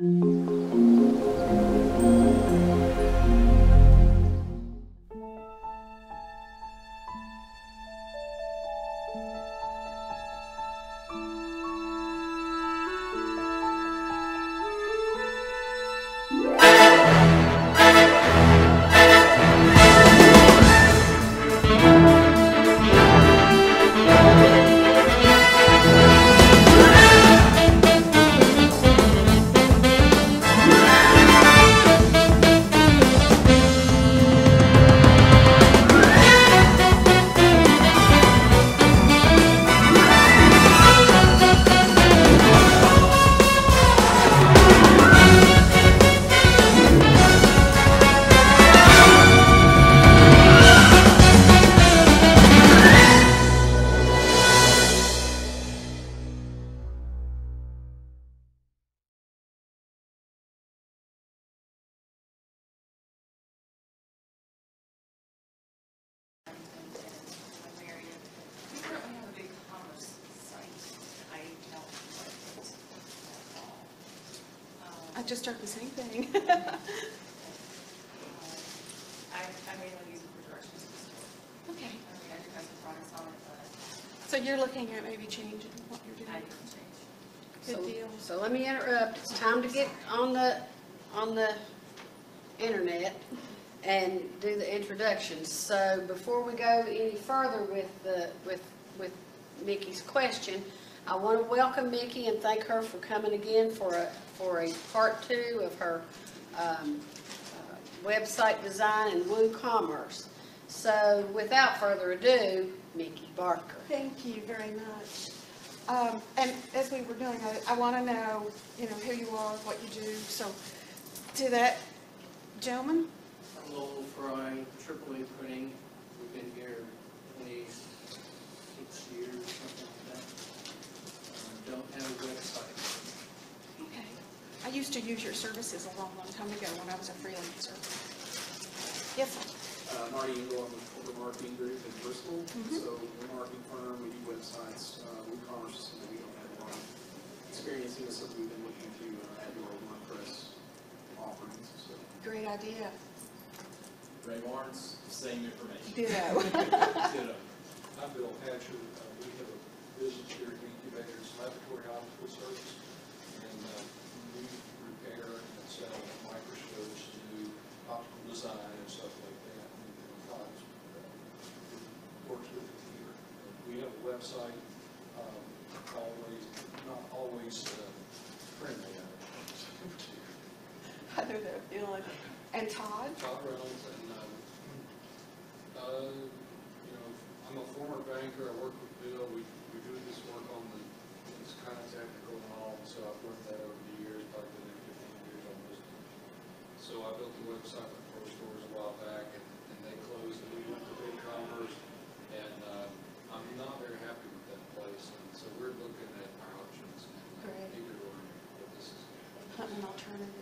I just started the same thing. I mainly use it for directions to the store. Okay. I mean, I do have some products on it, but So you're looking at maybe changing what you're I doing? can change. Good deal. So let me interrupt. It's time to get on the internet and do the introductions. So before we go any further with Mickey's question, I want to welcome Mickey and thank her for coming again for a part 2 of her website design and WooCommerce. So without further ado, Mickey Barker. Thank you very much. And as we were doing, I want to know, who you are, what you do. So to that gentleman, I'm Lowell Fry, AAA Printing. We've been here 26 years, something like that. Don't have a website. okay. I used to use your services a long, long time ago when I was a freelancer. Yes, sir. Marty Engel, I'm with Corporate Marketing Group in Bristol. So we're a marketing firm, we do websites, WooCommerce is something we don't have a lot of experience in, so we've been looking to add to our WordPress offerings. So. Great idea. Ray Lawrence, same information. Ditto. Ditto. I'm Bill Hatcher. We have a business here at Incubators Laboratory Optical Service, and we repair and sell microscopes to do optical design and stuff like that. Works with the computer. We have a website, not always friendly. I know that feeling. And Todd? Todd Reynolds, and I'm a former banker. I work with Bill. We do this work on it's kind of technical and all, so I've learned that over the years, probably been there 15 years almost. So I built the website with Pro Stores a while back, and they closed, and we went to BigCommerce, and I'm not very happy with that place, and so we're looking at our options and Great. maybe learning what this is. Hunting an alternative.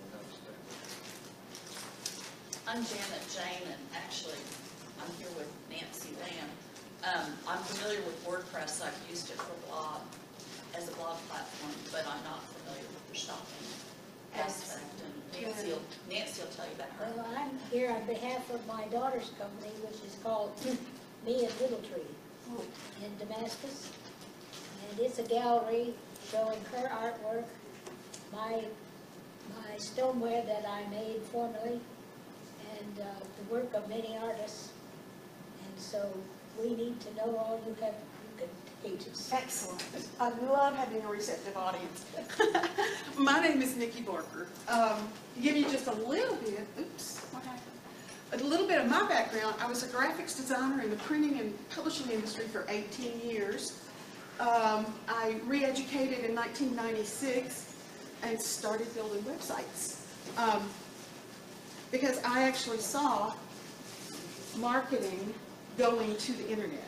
I'm Janet Jane, and actually, I'm here with Nancy Lamb. I'm familiar with WordPress. I've used it for as a blog platform, but I'm not familiar with the shopping aspect. And Nancy will tell you about her. Well, I'm here on behalf of my daughter's company, which is called Me and Little Tree in Damascus. And it's a gallery showing her artwork, my stoneware that I made formerly, and the work of many artists. And so we need to know all you can teach us. Excellent. I love having a receptive audience. My name is Nikki Barker. To give you just a little bit, what happened? A little bit of my background, I was a graphics designer in the printing and publishing industry for 18 years. I re-educated in 1996 and started building websites. Because I actually saw marketing going to the internet.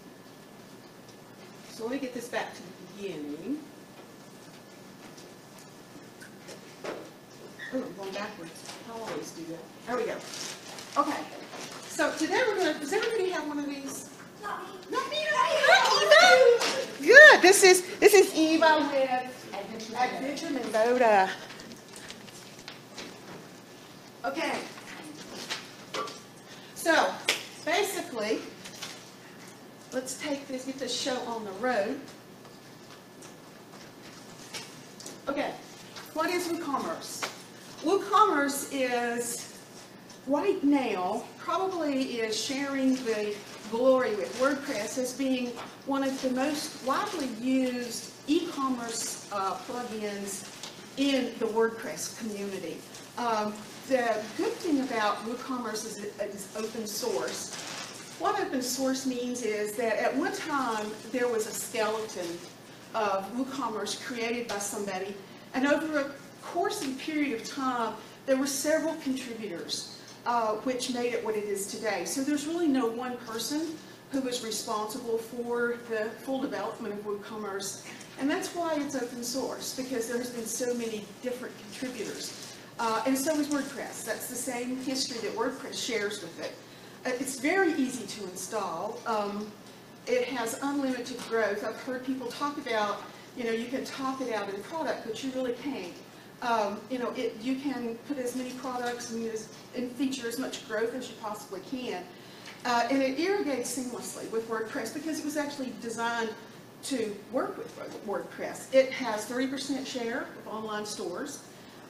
So let me get this back to the beginning. Oh, I'm going backwards. I always do that. There we go. Okay. So today we're going to, does everybody have one of these? Not me. Hi, Eva. Good. This is Eva with Adventure Mendota. Okay. So, basically, let's take this, get this show on the road. Okay, what is WooCommerce? WooCommerce is, right now, probably is sharing the glory with WordPress as being one of the most widely used e-commerce plugins in the WordPress community. The good thing about WooCommerce is it's open source. What open source means is that at one time there was a skeleton of WooCommerce created by somebody, and over a course and period of time there were several contributors which made it what it is today. So there's really no one person who was responsible for the full development of WooCommerce, and that's why it's open source, because there's been so many different contributors. And so is WordPress. That's the same history that WordPress shares with it. It's very easy to install. It has unlimited growth. I've heard people talk about, you can top it out in product, but you really can't. You can put as many products and feature as much growth as you possibly can. And it irrigates seamlessly with WordPress because it was actually designed to work with WordPress. It has 30% share of online stores.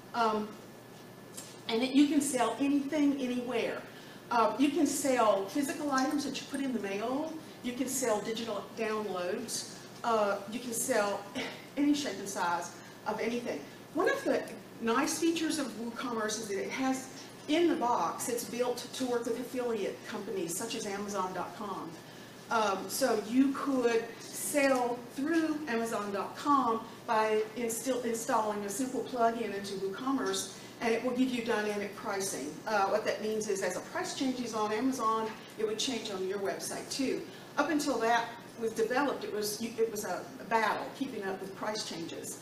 And you can sell anything, anywhere. You can sell physical items that you put in the mail. You can sell digital downloads. You can sell any shape and size of anything. One of the nice features of WooCommerce is that it has, in the box, it's built to work with affiliate companies such as Amazon.com. So you could sell through Amazon.com by installing a simple plugin into WooCommerce, and it will give you dynamic pricing. What that means is as a price changes on Amazon, it would change on your website too. Up until that was developed, it was a battle keeping up with price changes.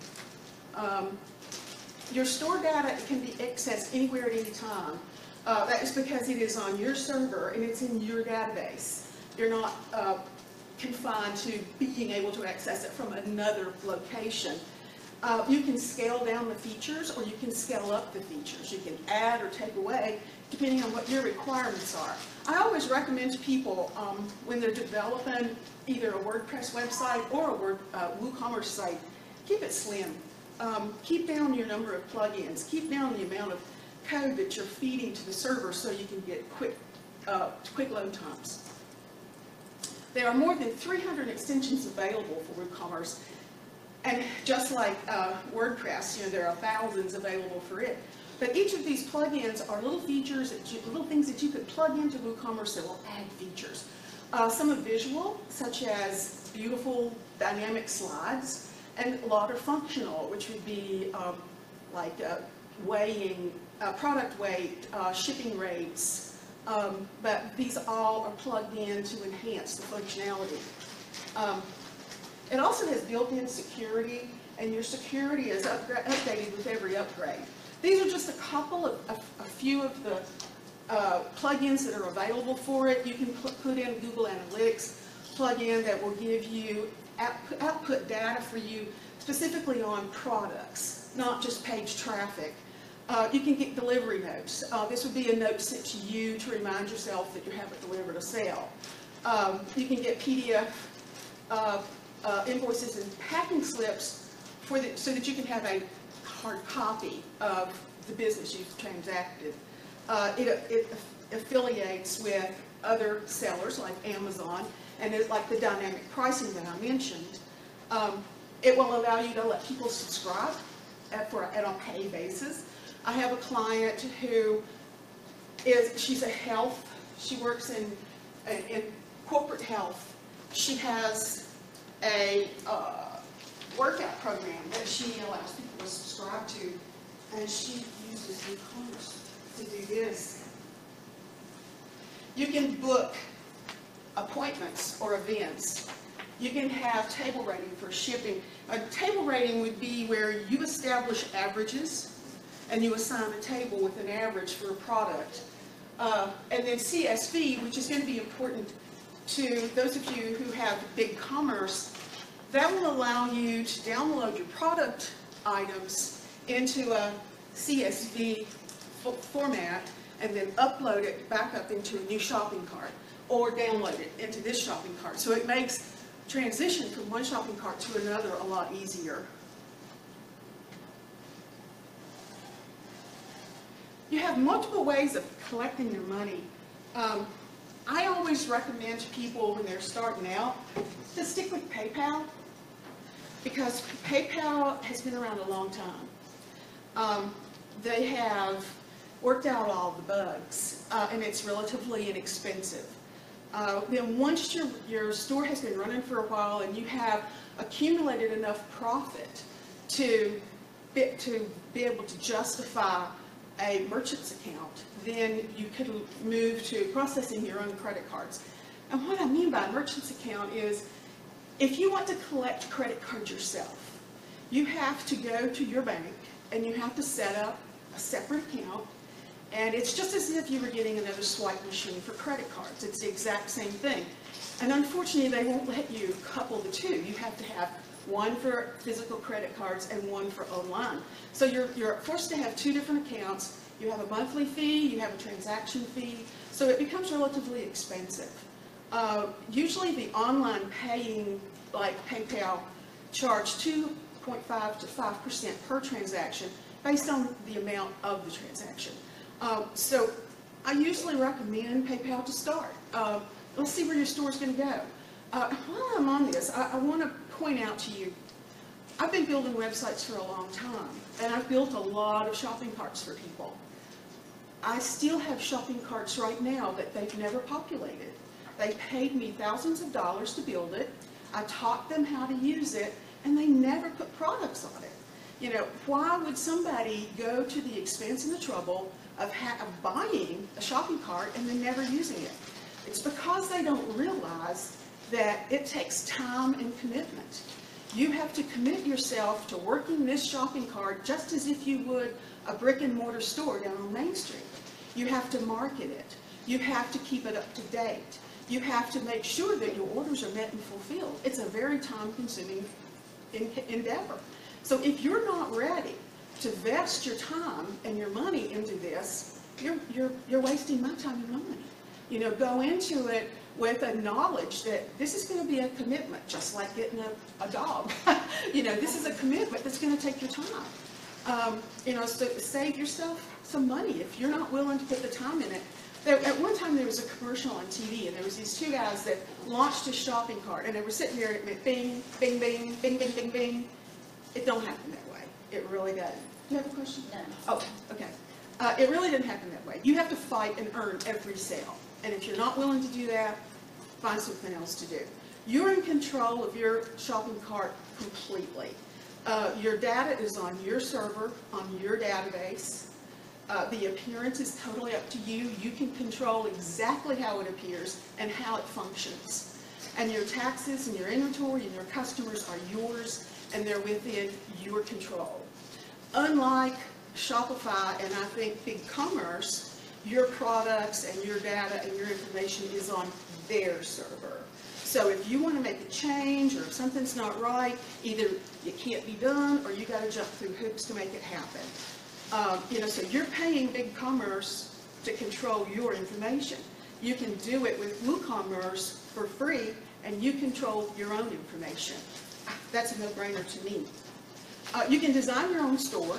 Your store data can be accessed anywhere at any time. That is because it is on your server and it's in your database. You're not confined to being able to access it from another location. You can scale down the features or you can scale up the features. You can add or take away depending on what your requirements are. I always recommend to people when they're developing either a WordPress website or a WooCommerce site, keep it slim. Keep down your number of plugins. Keep down the amount of code that you're feeding to the server so you can get quick load times. There are more than 300 extensions available for WooCommerce, and just like WordPress, there are thousands available for it. But each of these plugins are little features, little things that you could plug into WooCommerce that will add features. Some are visual, such as beautiful dynamic slides, and a lot are functional, which would be like weighing, product weight, shipping rates, but these all are plugged in to enhance the functionality. It also has built-in security, and your security is updated with every upgrade. These are just a few of the plugins that are available for it. You can put in Google Analytics plugin that will give you output data for you specifically on products, not just page traffic. You can get delivery notes. This would be a note sent to you to remind yourself that you have it delivered or sale. You can get PDF invoices and packing slips so that you can have a hard copy of the business you've transacted. It affiliates with other sellers like Amazon, and it's like the dynamic pricing that I mentioned. It will allow you to let people subscribe at a pay basis. I have a client who she's she works in corporate health. She has a workout program that she allows people to subscribe to, and she uses WooCommerce to do this. You can book appointments or events. You can have table rating for shipping. A table rating would be where you establish averages and you assign a table with an average for a product. And then CSV, which is going to be important to those of you who have BigCommerce, that will allow you to download your product items into a CSV format and then upload it back up into a new shopping cart or download it into this shopping cart. So it makes transition from one shopping cart to another a lot easier. You have multiple ways of collecting your money. I always recommend to people when they're starting out to stick with PayPal, because PayPal has been around a long time. They have worked out all the bugs, and it's relatively inexpensive. Then once your store has been running for a while and you have accumulated enough profit to be able to justify a merchant's account, then you could move to processing your own credit cards. And what I mean by a merchant's account is, if you want to collect credit cards yourself, you have to go to your bank and you have to set up a separate account, and it's just as if you were getting another swipe machine for credit cards. It's the exact same thing. And unfortunately, they won't let you couple the two. You have to have one for physical credit cards and one for online. So you're forced to have two different accounts. You have a monthly fee, you have a transaction fee, so it becomes relatively expensive. Usually the online paying, like PayPal, charge 2.5 to 5% per transaction based on the amount of the transaction. So I usually recommend PayPal to start. Let's see where your store is going to go. While I'm on this, I want to point out to you, I've been building websites for a long time, and I've built a lot of shopping carts for people. I still have shopping carts right now that they've never populated. They paid me thousands of dollars to build it. I taught them how to use it, and they never put products on it. You know, why would somebody go to the expense and the trouble of buying a shopping cart and then never using it? It's because they don't realize that it takes time and commitment. You have to commit yourself to working this shopping cart just as if you would a brick and mortar store down on Main Street. You have to market it. You have to keep it up to date. You have to make sure that your orders are met and fulfilled. It's a very time-consuming endeavor. So if you're not ready to vest your time and your money into this, you're wasting my time and money. You know, go into it with a knowledge that this is going to be a commitment, just like getting a dog. You know, this is a commitment that's going to take your time. You know, so save yourself some money if you're not willing to put the time in it. At one time there was a commercial on TV, and there was these two guys that launched a shopping cart, and they were sitting there and it went bing, bing, bing, bing, bing, bing, bing. It don't happen that way. It really doesn't. Do you have a question? No. Oh, okay. It really didn't happen that way. You have to fight and earn every sale. And if you're not willing to do that, find something else to do. You're in control of your shopping cart completely. Your data is on your server, on your database. The appearance is totally up to you. You can control exactly how it appears and how it functions. And your taxes and your inventory and your customers are yours, and they're within your control. Unlike Shopify and I think BigCommerce, your products and your data and your information is on their server. So if you want to make a change or if something's not right, either it can't be done or you got to jump through hoops to make it happen. You know, so you're paying BigCommerce to control your information. You can do it with WooCommerce for free, and you control your own information. That's a no-brainer to me. You can design your own store.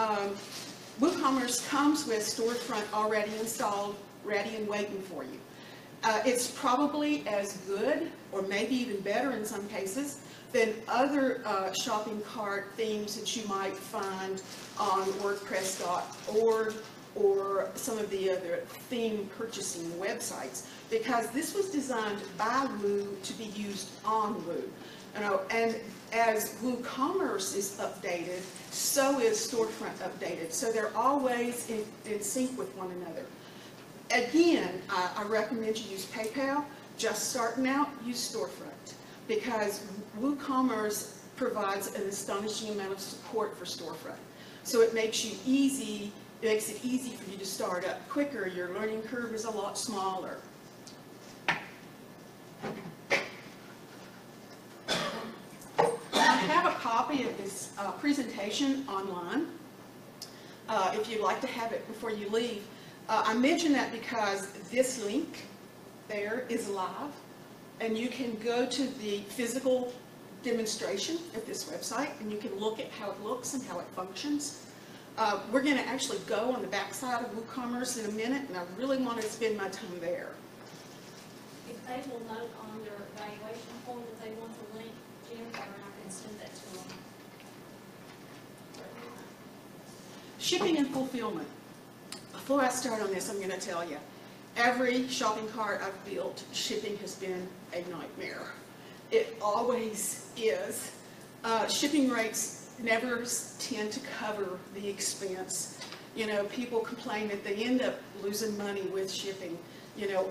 WooCommerce comes with storefront already installed, ready and waiting for you. It's probably as good, or maybe even better in some cases, than other shopping cart themes that you might find on WordPress.org or some of the other theme purchasing websites, because this was designed by Woo to be used on Woo. You know, and as WooCommerce is updated, so is Storefront updated. So they're always in sync with one another. Again, I recommend you use PayPal. Just starting out, use Storefront, because WooCommerce provides an astonishing amount of support for Storefront. So it makes it easy for you to start up quicker. Your learning curve is a lot smaller. I have a copy of this presentation online. if you'd like to have it before you leave. I mention that because this link there is live, and you can go to the physical demonstration at this website, and you can look at how it looks and how it functions. We're going to actually go on the backside of WooCommerce in a minute, and I really want to spend my time there. If they will note on their evaluation form that they want the link, Jennifer, and I can send that to them. Shipping and fulfillment. Before I start on this, I'm going to tell you, every shopping cart I've built, shipping has been a nightmare. It always is. Shipping rates never tend to cover the expense. You know, people complain that they end up losing money with shipping. You know,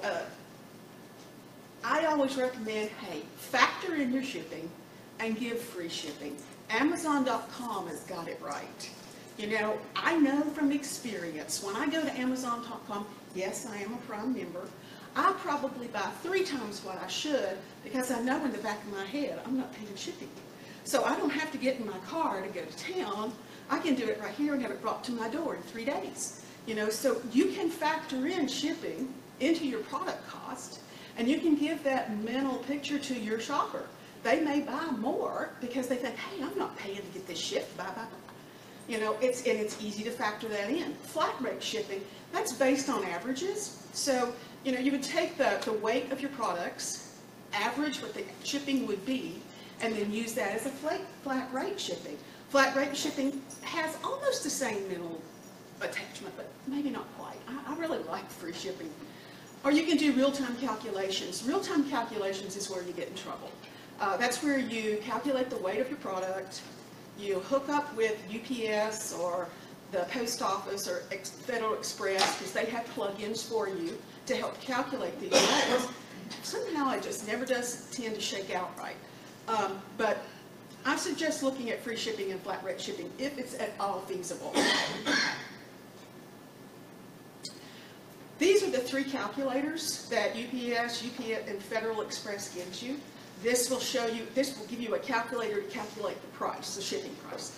I always recommend, hey, factor in your shipping and give free shipping. Amazon.com has got it right. You know, I know from experience, when I go to Amazon.com, yes, I am a Prime member, I probably buy 3 times what I should because I know in the back of my head I'm not paying shipping. So I don't have to get in my car to go to town. I can do it right here and have it brought to my door in 3 days. You know, so you can factor in shipping into your product cost, and you can give that mental picture to your shopper. They may buy more because they think, hey, I'm not paying to get this shipped, bye, bye, bye. You know, it's easy to factor that in. Flat rate shipping, that's based on averages. So, you know, you would take the weight of your products, average what the shipping would be, and then use that as a flat rate shipping. Flat rate shipping has almost the same mental attachment, but maybe not quite. I really like free shipping. Or you can do real-time calculations. Real-time calculations is where you get in trouble. That's where you calculate the weight of your product. You hook up with UPS or the post office or Federal Express because they have plugins for you to help calculate these weights. Somehow it just never does tend to shake out right. But I suggest looking at free shipping and flat rate shipping if it's at all feasible. These are the 3 calculators that UPS, and Federal Express gives you. This will show you, this will give you a calculator to calculate the price, the shipping price.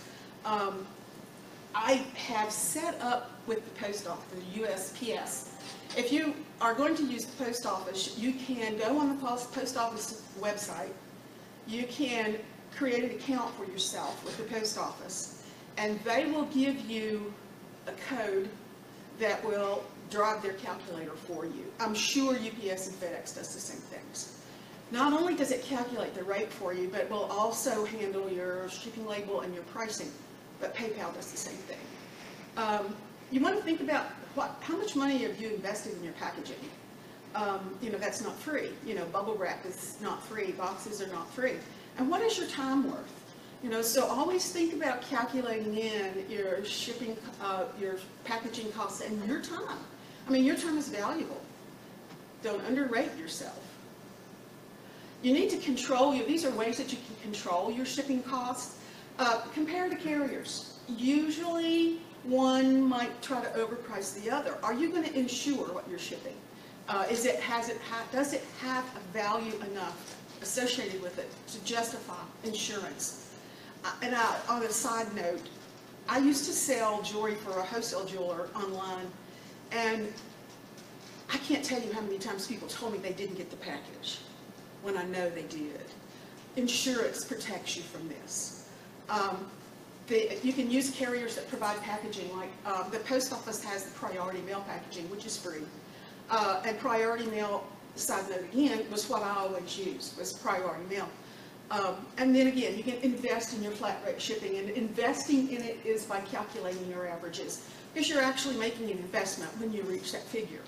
I have set up with the post office, the USPS. If you are going to use the post office, you can go on the post office website. You can create an account for yourself with the post office, and they will give you a code that will drive their calculator for you. I'm sure UPS and FedEx does the same things. Not only does it calculate the rate for you, but it will also handle your shipping label and your pricing. But PayPal does the same thing. You want to think about how much money have you invested in your packaging? You know, that's not free. You know, bubble wrap is not free. Boxes are not free. And what is your time worth? You know, so always think about calculating in your shipping, your packaging costs and your time. I mean, your time is valuable. Don't underrate yourself. You need to control these are ways that you can control your shipping costs. Compare the carriers. Usually one might try to overprice the other. Are you going to insure what you're shipping? Does it have a value enough associated with it to justify insurance? And on a side note, I used to sell jewelry for a wholesale jeweler online, and I can't tell you how many times people told me they didn't get the package when I know they did. Insurance protects you from this. You can use carriers that provide packaging, like the post office has the priority mail packaging, which is free. And priority mail, side note again, was what I always used, was priority mail. And then again, you can invest in your flat rate shipping, and investing in it is by calculating your averages, because you're actually making an investment when you reach that figure.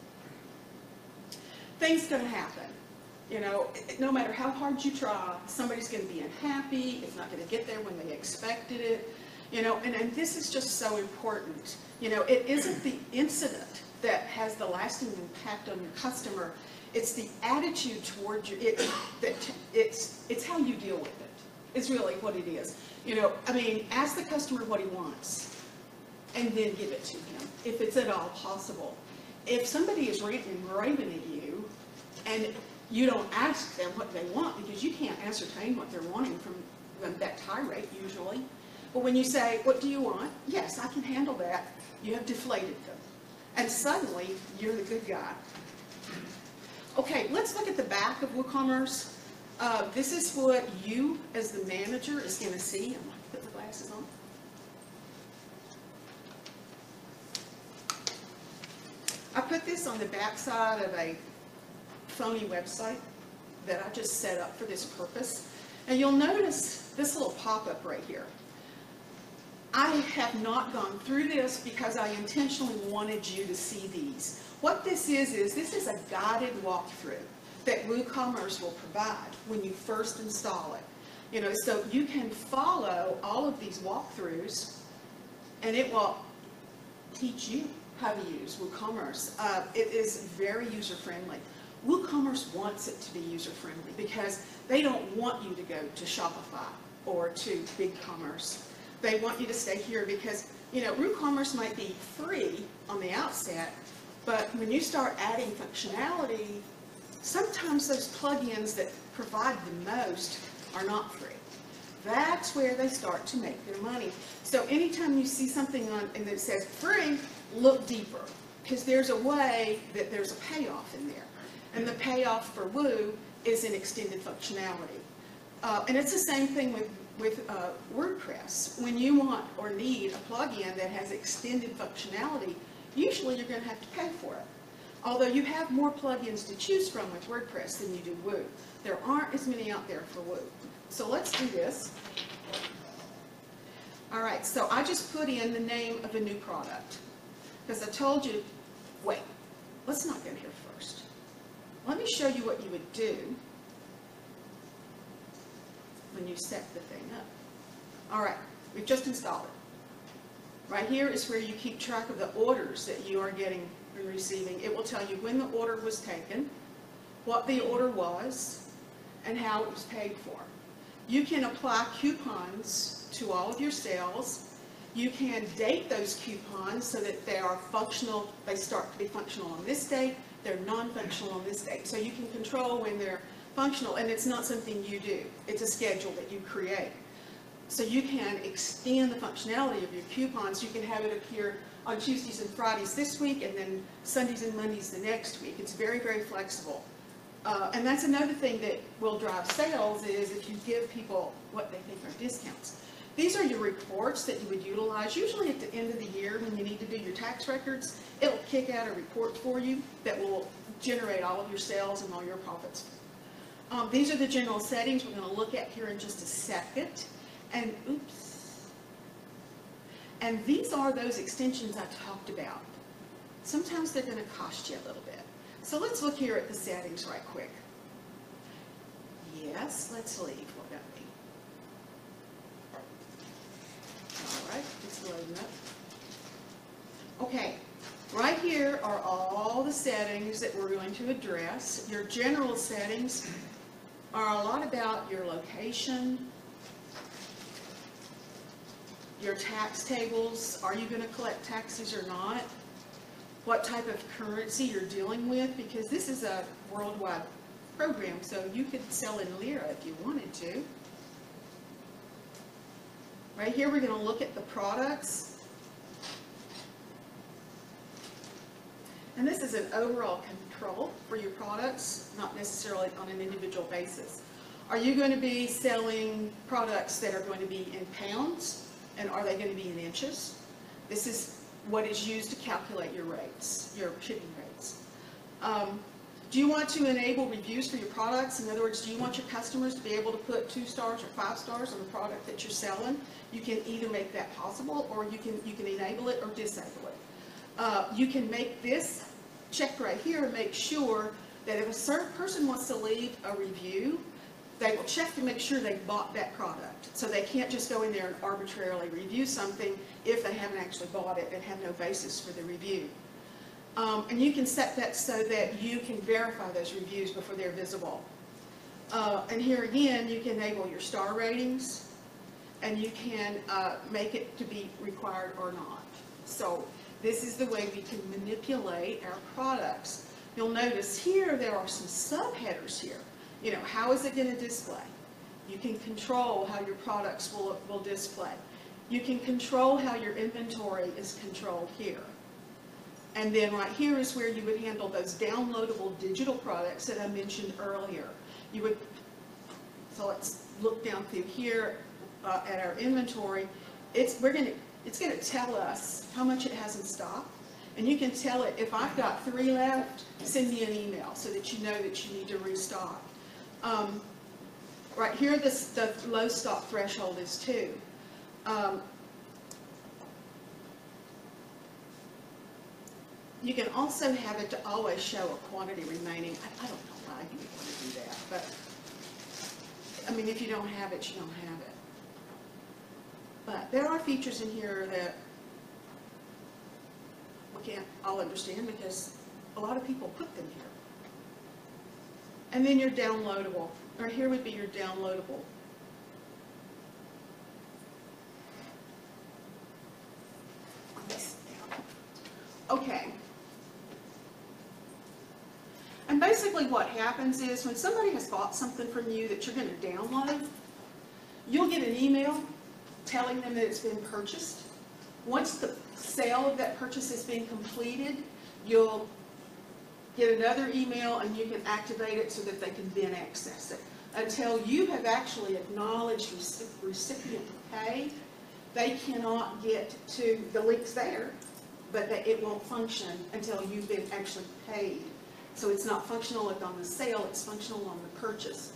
Things going to happen. You know, no matter how hard you try, somebody's going to be unhappy. It's not going to get there when they expected it. You know, and this is just so important. You know, it isn't the incident that has the lasting impact on your customer. It's the attitude towards you. It's how you deal with it. It's really what it is. You know, I mean, ask the customer what he wants, and then give it to him, if it's at all possible. If somebody is ranting and raving at you, and you don't ask them what they want, because you can't ascertain what they're wanting from that tirade usually. But when you say, what do you want? Yes, I can handle that. You have deflated them. And suddenly, you're the good guy. Okay, let's look at the back of WooCommerce. This is what you, as the manager, is going to see. I'm going to put the glasses on. I put this on the back side of a phony website that I just set up for this purpose. And you'll notice this little pop-up right here. I have not gone through this because I intentionally wanted you to see these. What this is this is a guided walkthrough that WooCommerce will provide when you first install it. You know, so you can follow all of these walkthroughs and it will teach you how to use WooCommerce. It is very user-friendly. WooCommerce wants it to be user-friendly because they don't want you to go to Shopify or to BigCommerce. They want you to stay here because, you know, WooCommerce might be free on the outset, but when you start adding functionality, sometimes those plugins that provide the most are not free. That's where they start to make their money. So anytime you see something on and that says free, look deeper, because there's a way that there's a payoff in there. And the payoff for Woo is an extended functionality. And it's the same thing with WordPress. When you want or need a plugin that has extended functionality, usually you're going to have to pay for it. Although you have more plugins to choose from with WordPress than you do Woo. There aren't as many out there for Woo. So let's do this. All right, so I just put in the name of a new product. Because I told you, wait, let's not go here first. Let me show you what you would do when you set the thing up. All right, we've just installed it. Right here is where you keep track of the orders that you are getting and receiving. It will tell you when the order was taken, what the order was, and how it was paid for. You can apply coupons to all of your sales. You can date those coupons so that they are functional. They start to be functional on this date. They're non-functional on this date. So you can control when they're functional, and it's not something you do. It's a schedule that you create. So you can extend the functionality of your coupons. You can have it appear on Tuesdays and Fridays this week, and then Sundays and Mondays the next week. It's very, very flexible. And that's another thing that will drive sales is if you give people what they think are discounts. These are your reports that you would utilize. Usually at the end of the year when you need to do your tax records, it'll kick out a report for you that will generate all of your sales and all your profits. These are the general settings we're going to look at here in just a second. And oops. And these are those extensions I talked about. Sometimes they're going to cost you a little bit. So let's look here at the settings right quick. Yes, let's leave. What about me? All right, it's loading up. Okay, right here are all the settings that we're going to address. Your general settings are a lot about your location, your tax tables. Are you going to collect taxes or not? What type of currency you're dealing with, because this is a worldwide program, so you could sell in lira if you wanted to. Right here we're going to look at the products. And this is an overall control for your products, not necessarily on an individual basis. Are you going to be selling products that are going to be in pounds, and are they going to be in inches? This is what is used to calculate your rates, your shipping rates. Do you want to enable reviews for your products? In other words, do you want your customers to be able to put 2 stars or 5 stars on the product that you're selling? You can either make that possible, or you can enable it or disable it. You can make this check right here and make sure that if a certain person wants to leave a review, they will check to make sure they bought that product. So they can't just go in there and arbitrarily review something if they haven't actually bought it and have no basis for the review. And you can set that so that you can verify those reviews before they're visible. And here again, you can enable your star ratings, and you can make it to be required or not. So this is the way we can manipulate our products. You'll notice here there are some subheaders here. You know, how is it going to display? You can control how your products will display. You can control how your inventory is controlled here. And then right here is where you would handle those downloadable digital products that I mentioned earlier. You would, so let's look down through here at our inventory. It's gonna tell us how much it has in stock. And you can tell it, if I've got 3 left, send me an email so that you know that you need to restock. Right here, the low stock threshold is 2. You can also have it to always show a quantity remaining. I don't know why you would want to do that, but I mean, if you don't have it, you don't have it. But there are features in here that we can't all understand because a lot of people put them here. And then your downloadable, or here would be your downloadable. Okay. And basically what happens is when somebody has bought something from you that you're going to download, you'll get an email telling them that it's been purchased. Once the sale of that purchase has been completed, you'll get another email and you can activate it so that they can then access it. Until you have actually acknowledged recipient pay, they cannot get to the links there, but it won't function until you've been actually paid. So it's not functional like on the sale, it's functional on the purchase.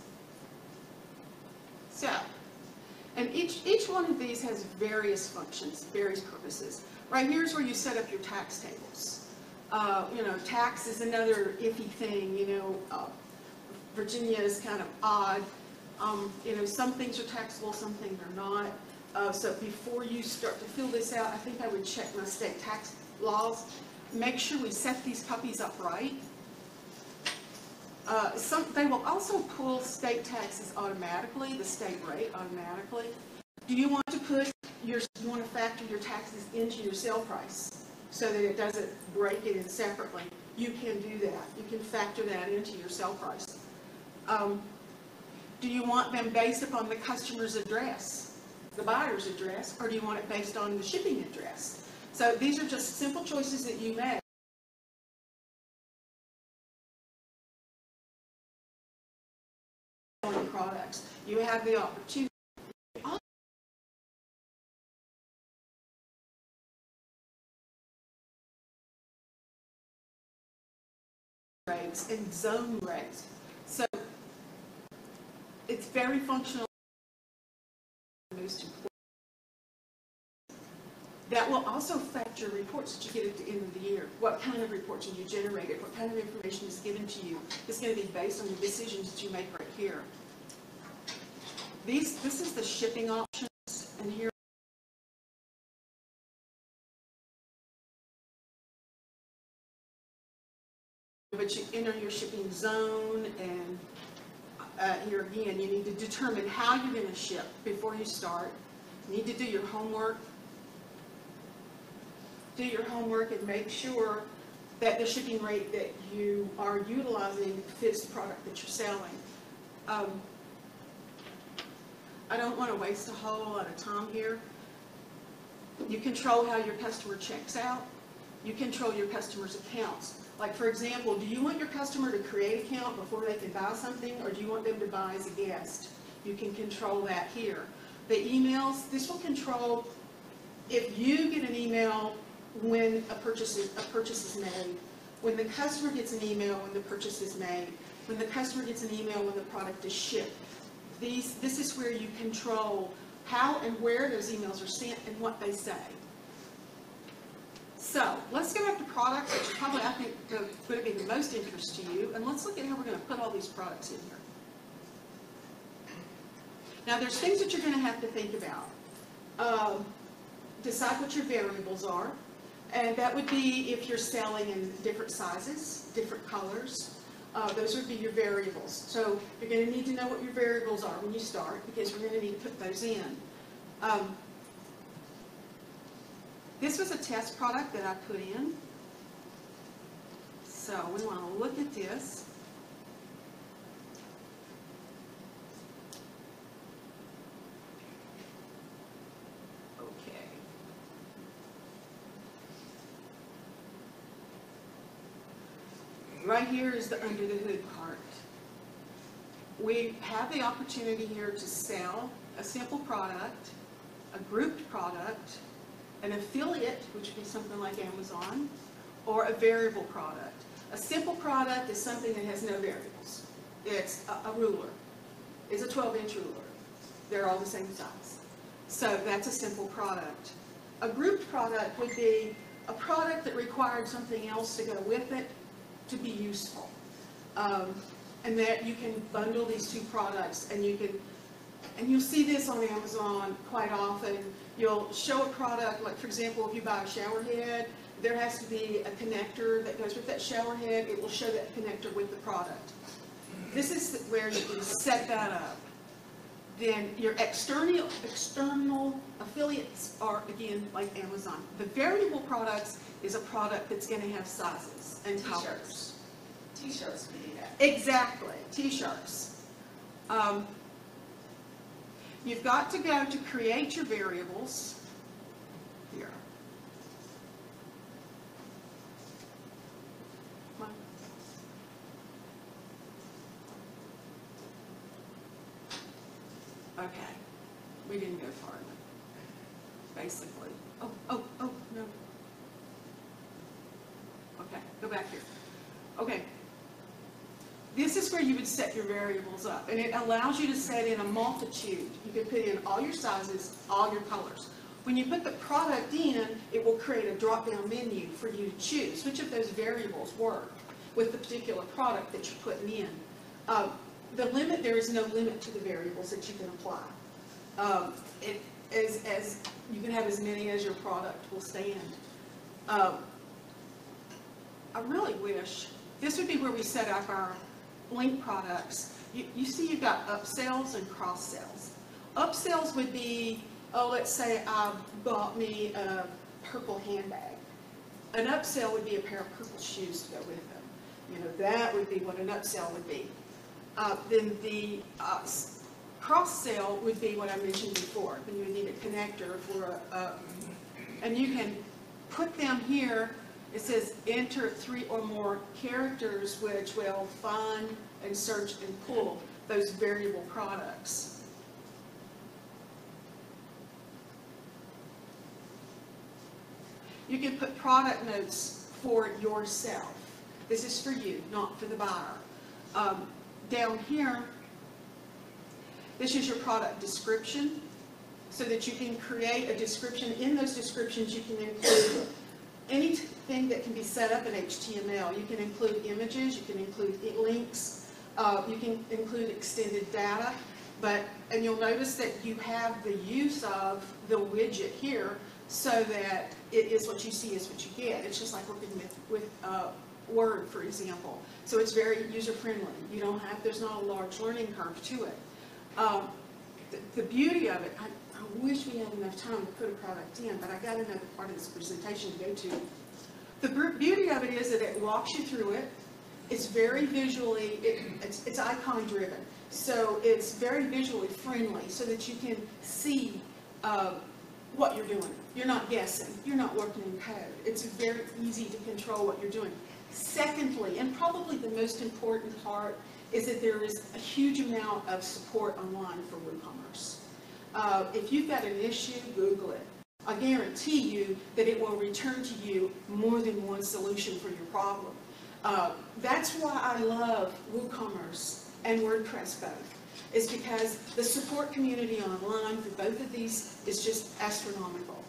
So, and each one of these has various functions, various purposes. Right here's where you set up your tax tables. You know, tax is another iffy thing, you know, Virginia is kind of odd. You know, some things are taxable, some things are not. So before you start to fill this out, I think I would check my state tax laws. Make sure we set these puppies up right. They will also pull state taxes automatically, the state rate automatically. Do you want to you want to factor your taxes into your sale price so that it doesn't break it in separately? You can do that. You can factor that into your sale price. Do you want them based upon the customer's address, the buyer's address, or do you want it based on the shipping address? So these are just simple choices that you make. Products. You have the opportunity. Rates and zone rates. So it's very functional. Most important. That will also affect your reports that you get at the end of the year. What kind of reports are you generated? What kind of information is given to you? It's going to be based on the decisions that you make right here. This is the shipping options, and here but you enter your shipping zone, and here again you need to determine how you're going to ship before you start. You need to do your homework. Do your homework and make sure that the shipping rate that you are utilizing fits the product that you're selling. I don't want to waste a whole lot of time here. You control how your customer checks out. You control your customer's accounts. Like, for example, do you want your customer to create an account before they can buy something, or do you want them to buy as a guest? You can control that here. The emails, this will control if you get an email when a purchase is made, when the customer gets an email when the purchase is made, when the customer gets an email when the product is shipped. This is where you control how and where those emails are sent and what they say. So let's go back to products, which probably I think are going to be the most interest to you, and let's look at how we're going to put all these products in here. Now there's things that you're going to have to think about. Decide what your variables are, and that would be if you're selling in different sizes, different colors. Those would be your variables. So you're going to need to know what your variables are when you start, because we're going to need to put those in. This was a test product that I put in. So we want to look at this. right here is the under the hood part. We have the opportunity here to sell a simple product, a grouped product, an affiliate, which would be something like Amazon, or a variable product. A simple product is something that has no variables. It's a ruler. It's a 12-inch ruler. They're all the same size. So that's a simple product. A grouped product would be a product that required something else to go with it to be useful. And that you can bundle these two products, and you'll see this on Amazon quite often. You'll show a product, like for example, if you buy a shower head, there has to be a connector that goes with that shower head. It will show that connector with the product. This is where you can set that up. Then your external affiliates are, again, like Amazon. The variable products is a product that's going to have sizes and colors. T-shirts can do that. Exactly, T-shirts. You've got to go to create your variables here. Come on. Okay, we didn't go far enough, basically. Oh, no. Okay, go back here. Okay. This is where you would set your variables up, and it allows you to set in a multitude. You can put in all your sizes, all your colors. When you put the product in, it will create a drop-down menu for you to choose which of those variables work with the particular product that you're putting in. There is no limit to the variables that you can apply. As you can have as many as your product will stand. I really wish, this would be where we set up our link products. You see you've got upsells and cross-sells. Upsells would be, let's say I bought me a purple handbag. An upsell would be a pair of purple shoes to go with them. That would be what an upsell would be. Then the cross-sell would be what I mentioned before. Then you would need a connector for and you can put them here. It says enter 3 or more characters which will find and search and pull those variable products. You can put product notes for yourself. This is for you, not for the buyer. Down here, this is your product description, so that you can create a description. In those descriptions, you can include anything that can be set up in HTML. You can include images, you can include links, you can include extended data, and you'll notice that you have the use of the widget here so that it is what you see is what you get. It's just like working with Word, for example. So it's very user-friendly. There's not a large learning curve to it. The beauty of it, I wish we had enough time to put a product in, but I got another part of this presentation to go to. The beauty of it is that it walks you through it. It's very visually, it's icon driven. So it's very visually friendly so that you can see what you're doing. You're not guessing. You're not working in code. It's very easy to control what you're doing. Secondly, and probably the most important part, is that there is a huge amount of support online for WooCommerce. If you've got an issue, Google it. I guarantee you that it will return to you more than one solution for your problem. That's why I love WooCommerce and WordPress both, is because the support community online for both of these is just astronomical.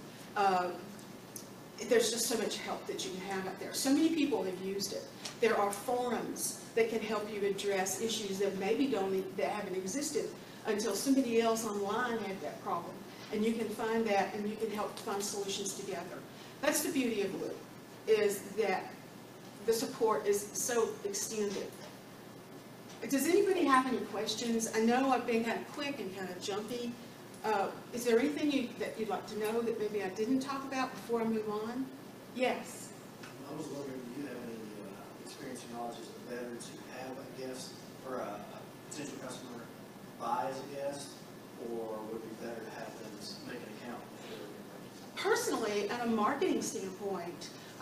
There's just so much help that you can have out there. So many people have used it. There are forums that can help you address issues that maybe that haven't existed until somebody else online had that problem. And you can find that, and you can help find solutions together. That's the beauty of Woo, is that the support is so extended. Does anybody have any questions? I know I've been kind of quick and kind of jumpy. Is there anything that you'd like to know that maybe I didn't talk about before I move on? Yes? I was wondering, do you have any experience or knowledge as a veteran to have a guest or a potential customer buy as a guest, or would it be better to have them make an account? Personally, at a marketing standpoint,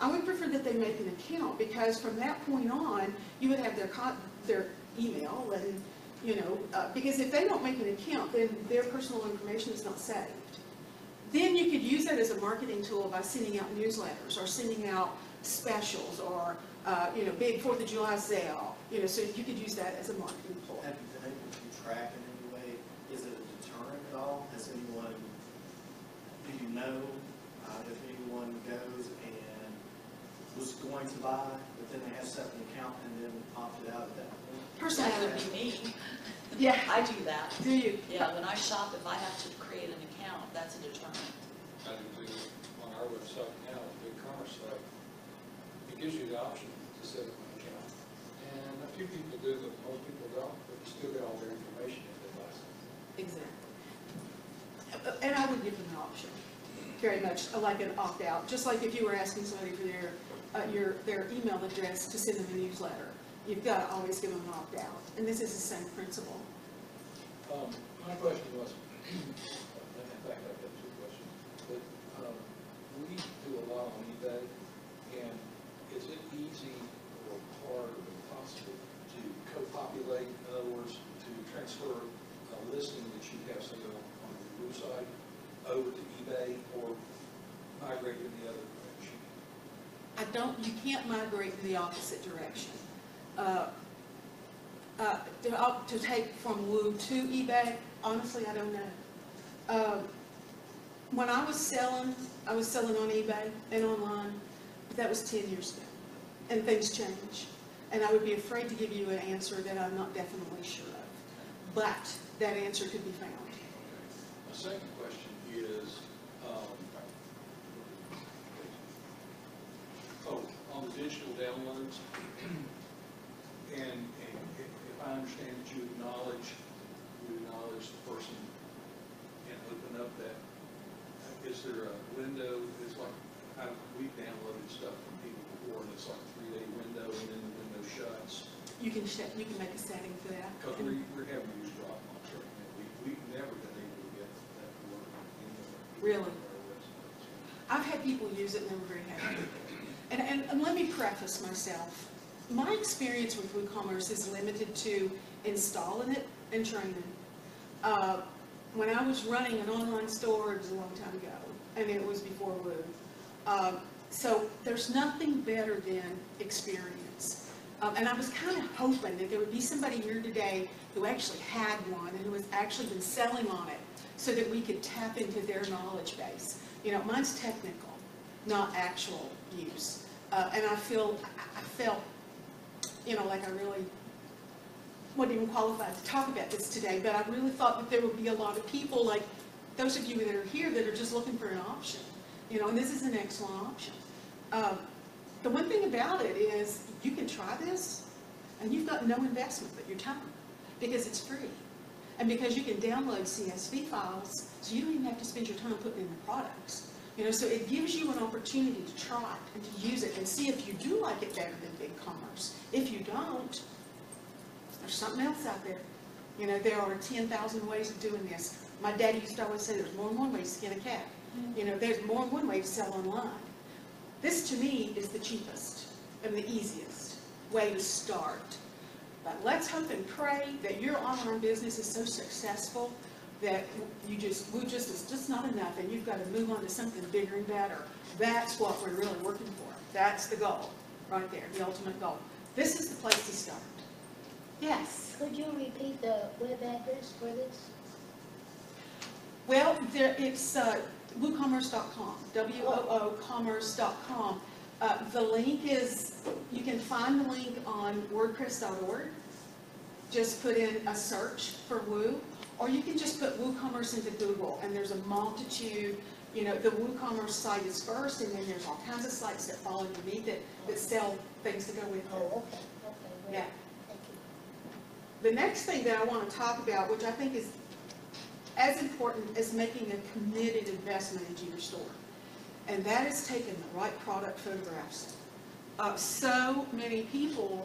I would prefer that they make an account, because from that point on, you would have their email and, you know, because if they don't make an account, then their personal information is not saved. Then you could use that as a marketing tool by sending out newsletters or sending out specials or, you know, big 4th of July sale, you know, so you could use that as a marketing tool. Have you been able to track in any way? Is it a deterrent at all? Has anyone, do you know if anyone goes and was going to buy, but then they have set an account and then opted out at that point? Personally, That would be me. yeah, I do that. do you? Yeah, when I shop, if I have to create an account, that's a determinant. I do too, on our website now, the e-commerce site, it gives you the option to set up an account. And a few people do, but most people don't, but you still get all their information if they buy something. Exactly. And I would give them an option, very much like an opt-out, just like if you were asking somebody for their email address to send them a newsletter. You've got to always give them an opt-out, and this is the same principle. My question was, in fact, I've got two questions, but we do a lot on eBay, and is it easy or hard or possible to co-populate, in other words, to transfer a listing that you have, say, on your website over to eBay, or migrate in the other direction? You can't migrate in the opposite direction. To take from Woo to eBay, honestly, I don't know. When I was selling on eBay and online, but that was 10 years ago, and things change. And I would be afraid to give you an answer that I'm not definitely sure of, but that answer could be found. My second question is, on the digital downloads, and if I understand that you acknowledge the person and open up that, is there a window, it's like, we've downloaded stuff from people before, and it's like a 3-day window, and then the window shuts. You can make a setting for that. Because we're having to use Dropbox right now. We've never been able to get that to work anywhere. Really? I've had people use it and they were very happy with it. And let me preface myself. My experience with WooCommerce is limited to installing it and training. When I was running an online store, it was a long time ago, and it was before Woo. So there's nothing better than experience. And I was kind of hoping that there would be somebody here today who actually had one and who has actually been selling on it so that we could tap into their knowledge base. You know, mine's technical, not actual use. And I felt, you know, like I really wasn't even qualified to talk about this today, but I really thought that there would be a lot of people like those of you that are here that are just looking for an option. You know, and this is an excellent option. The one thing about it is you can try this and you've got no investment but your time because it's free. And because you can download CSV files, so you don't even have to spend your time putting in the products. You know, so it gives you an opportunity to try it and to use it and see if you do like it better than BigCommerce. If you don't, there's something else out there. You know, there are 10,000 ways of doing this. My dad used to always say there's more than one way to skin a cat. You know, there's more than one way to sell online. This, to me, is the cheapest and the easiest way to start. But let's hope and pray that your online business is so successful that Woo just is just not enough, and you've got to move on to something bigger and better. That's what we're really working for. That's the goal, right there, the ultimate goal. This is the place to start. Yes? Could you repeat the web address for this? Well, it's woocommerce.com, WOOcommerce.com. The link is, you can find the link on wordpress.org. Just put in a search for Woo, or you can just put WooCommerce into Google, and there's a multitude. You know, the WooCommerce site is first, and then there's all kinds of sites that follow underneath it that sell things to go with it. Oh, okay, great. Yeah. Thank you. The next thing that I want to talk about, which I think is as important as making a committed investment into your store, and that is taking the right product photographs. So many people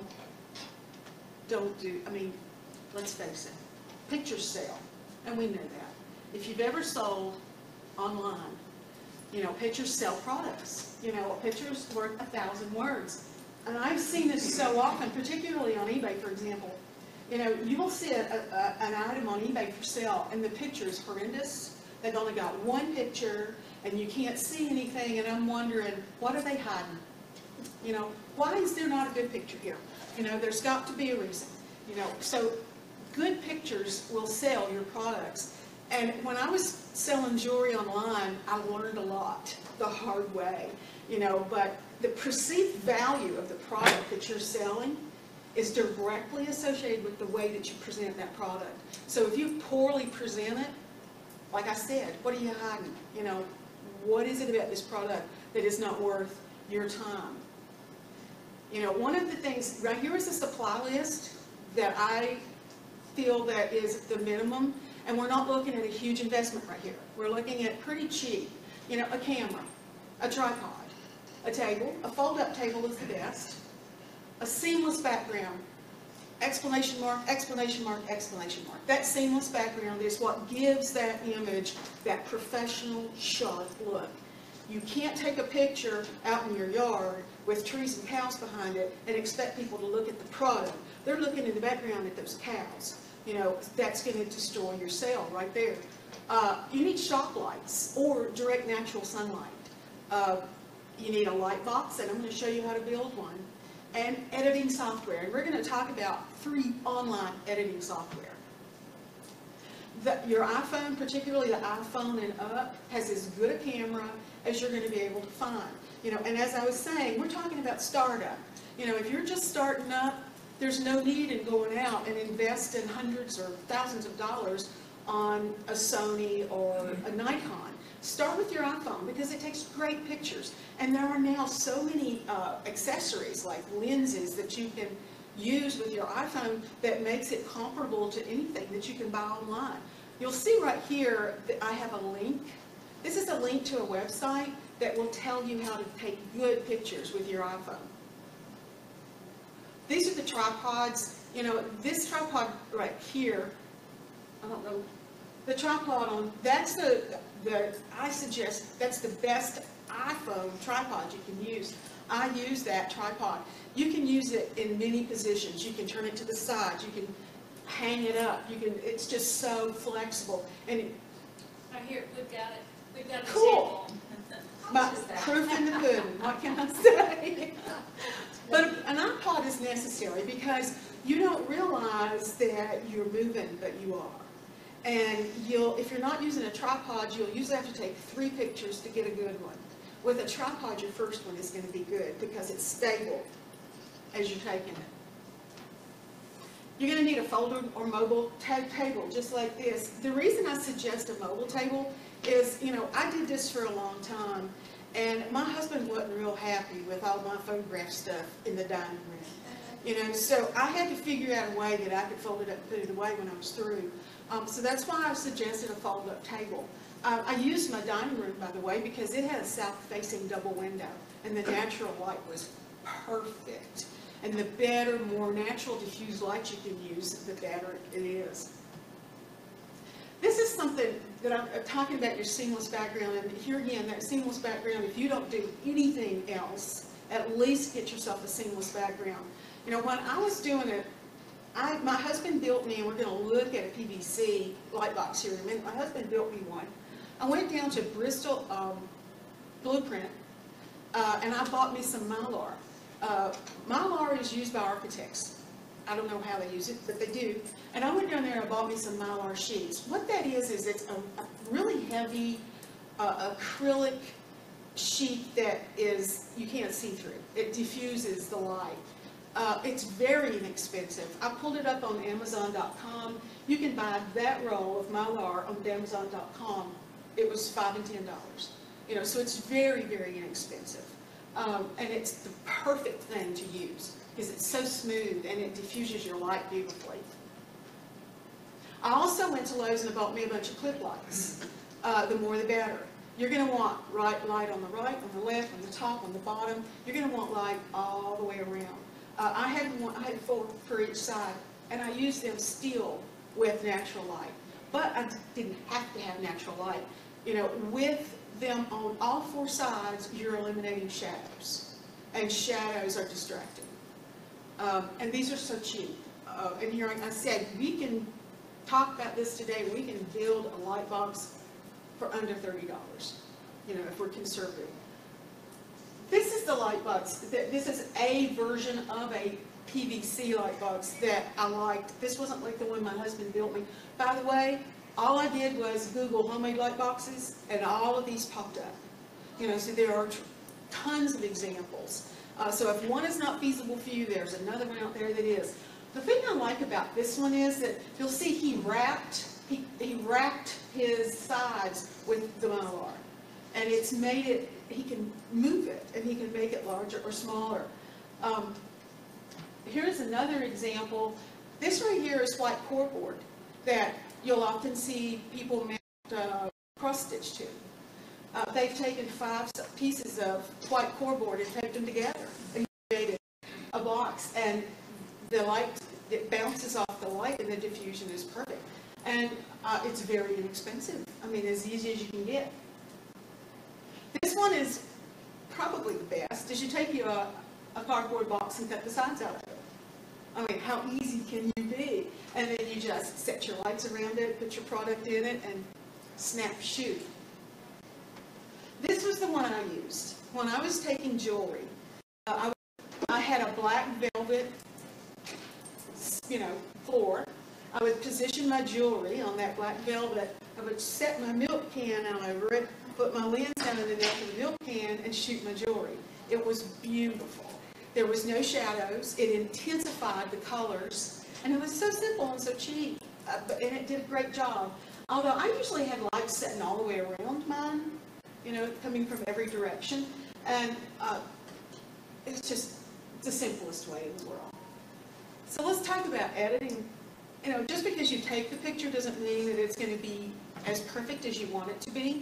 don't do, I mean, let's face it, pictures sell, and we know that. If you've ever sold online, You know, pictures sell products. You know, a picture's worth 1,000 words. And I've seen this so often, particularly on eBay, for example. You know, you will see an item on eBay for sale, and the picture is horrendous. They've only got one picture, and you can't see anything, and I'm wondering, what are they hiding? You know, why is there not a good picture here? You know, there's got to be a reason. You know, so good pictures will sell your products. And when I was selling jewelry online, I learned a lot the hard way. You know, but the perceived value of the product that you're selling is directly associated with the way that you present that product. So if you poorly present it, like I said, what are you hiding? You know, what is it about this product that is not worth your time? You know, one of the things, right here is a supply list that I feel that is the minimum, and we're not looking at a huge investment right here. We're looking at pretty cheap. You know, a camera, a tripod, a table, a fold-up table is the best, a seamless background, exclamation mark, exclamation mark, exclamation mark. That seamless background is what gives that image that professional, sharp look. You can't take a picture out in your yard with trees and cows behind it and expect people to look at the product. They're looking in the background at those cows. You know, that's going to destroy your sale right there. You need shop lights or direct natural sunlight. You need a light box, and I'm going to show you how to build one. And editing software. And we're going to talk about 3 online editing software. Your iPhone, particularly the iPhone and up, has as good a camera as you're going to be able to find. You know, and as I was saying, we're talking about startup. You know, if you're just starting up, there's no need in going out and invest in hundreds or thousands of dollars on a Sony or a Nikon. Start with your iPhone because it takes great pictures. And there are now so many accessories like lenses that you can use with your iPhone that makes it comparable to anything that you can buy online. You'll see right here that I have a link. This is a link to a website that will tell you how to take good pictures with your iPhone. These are the tripods. You know, this tripod right here, I don't know, the tripod on, that's I suggest that's the best iPhone tripod you can use. I use that tripod. You can use it in many positions. You can turn it to the side. You can hang it up. It's just so flexible. And Right here, we've got it. We've got an Cool. example. proof in the pudding, what can I say? But an iPod is necessary because you don't realize that you're moving, but you are. And if you're not using a tripod, you'll usually have to take 3 pictures to get a good one. With a tripod, your first one is going to be good because it's stable as you're taking it. You're going to need a folder or mobile table just like this. The reason I suggest a mobile table is, you know, I did this for a long time, and my husband wasn't real happy with all my photograph stuff in the dining room. You know, so I had to figure out a way that I could fold it up and put it away when I was through. So that's why I suggested a fold-up table. I used my dining room, by the way, because it had a south-facing double window, and the natural light was perfect. And the better, more natural diffused light you can use, the better it is. This is something that I'm talking about, your seamless background, and here again, that seamless background, if you don't do anything else, at least get yourself a seamless background. You know, when I was doing it, my husband built me, and we're going to look at a PVC light box here in a minute. My husband built me one. I went down to Bristol Blueprint, and I bought me some Mylar. Mylar is used by architects. I don't know how they use it, but they do. And I went down there and I bought me some Mylar sheets. What that is it's a really heavy acrylic sheet that you can't see through. It diffuses the light. It's very inexpensive. I pulled it up on Amazon.com. You can buy that roll of Mylar on Amazon.com. It was $5 and $10. You know, so it's very, very inexpensive. And it's the perfect thing to use because it's so smooth and it diffuses your light beautifully. I also went to Lowe's and I bought me a bunch of clip lights. The more the better. You're going to want light on the right, on the left, on the top, on the bottom. You're going to want light all the way around. I had 4 for each side, and I used them still with natural light. But I didn't have to have natural light. You know, with them on all four sides, you're eliminating shadows, and shadows are distracting. And these are so cheap. And here I said, we can talk about this today. We can build a light box for under $30, you know, if we're conservative. This is the light box. This is a version of a PVC light box that I liked. This wasn't like the one my husband built me. By the way, all I did was Google homemade light boxes, and all of these popped up. You know, so there are tons of examples. So if one is not feasible for you, there's another one out there that is. The thing I like about this one is that you'll see he wrapped his sides with the Mylar. And it's made it, he can move it, and he can make it larger or smaller. Here's another example. This right here is white cordboard that you'll often see people mount cross stitch to. They've taken 5 pieces of white cordboard and taped them together and created a box, and the light, it bounces off the light, and the diffusion is perfect. And it's very inexpensive. I mean, as easy as you can get. This one is probably the best, is you take a cardboard box and cut the sides out of it. I mean, how easy can you be? And then you just set your lights around it, put your product in it, and snap, shoot. This was the one I used. When I was taking jewelry, I had a black velvet, you know, floor. I would position my jewelry on that black velvet. I would set my milk can out over it, put my lens down in the neck of the milk can, and shoot my jewelry. It was beautiful. There was no shadows. It intensified the colors, and it was so simple and so cheap, and it did a great job. Although I usually had lights setting all the way around mine, you know, coming from every direction, and it's just the simplest way in the world. So let's talk about editing. You know, just because you take the picture doesn't mean that it's going to be as perfect as you want it to be.